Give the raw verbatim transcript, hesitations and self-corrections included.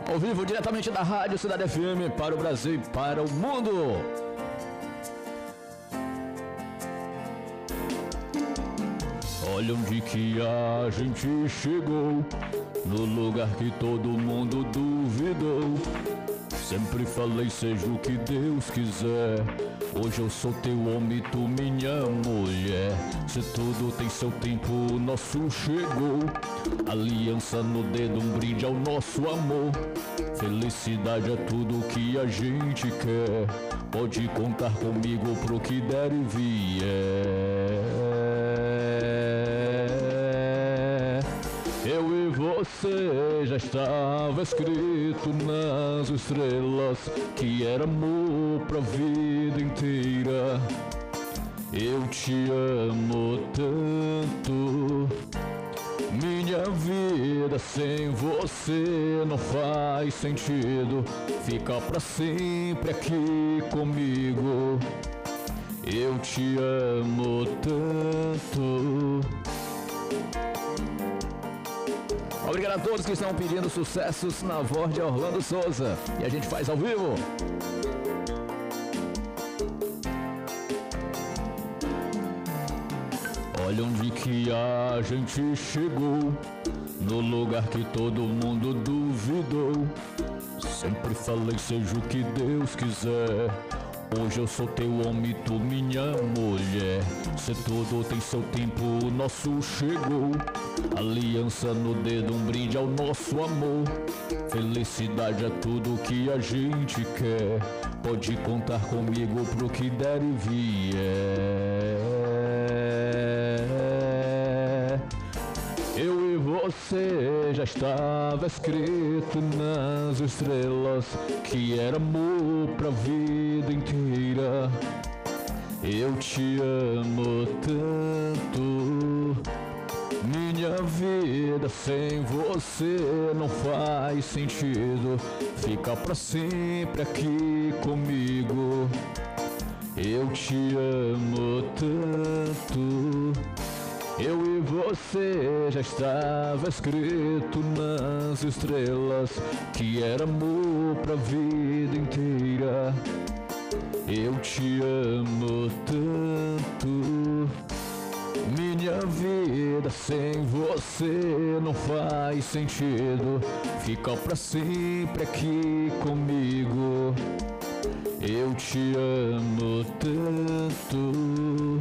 Ao vivo, diretamente da Rádio Cidade F M para o Brasil e para o mundo. Olha onde que a gente chegou, no lugar que todo mundo duvidou. Sempre falei, seja o que Deus quiser. Hoje eu sou teu homem, tu minha mulher. Se tudo tem seu tempo, o nosso chegou. Aliança no dedo, um brinde ao nosso amor. Felicidade é tudo que a gente quer. Pode contar comigo pro que der e vier. Eu e você já estava escrito nas estrelas que era amor pra vida inteira. Eu te amo tanto, minha vida sem você não faz sentido. Fica pra sempre aqui comigo. Eu te amo tanto. Obrigado a todos que estão pedindo sucessos na voz de Orlando Souza. E a gente faz ao vivo. Olha onde que a gente chegou, no lugar que todo mundo duvidou. Sempre falei, seja o que Deus quiser. Hoje eu sou teu homem, tu minha mulher. Se tudo tem seu tempo, o nosso chegou. Aliança no dedo, um brinde ao nosso amor. Felicidade é tudo que a gente quer. Pode contar comigo pro que der e vier. Eu e você já estava escrito nas estrelas que era amor pra vida inteira. Eu te amo tanto, minha vida sem você não faz sentido. Fica pra sempre aqui comigo. Eu te amo tanto. Eu e você já estava escrito nas estrelas que era amor pra vida inteira. Eu te amo tanto, minha vida sem você não faz sentido. Fica pra sempre aqui comigo. Eu te amo tanto.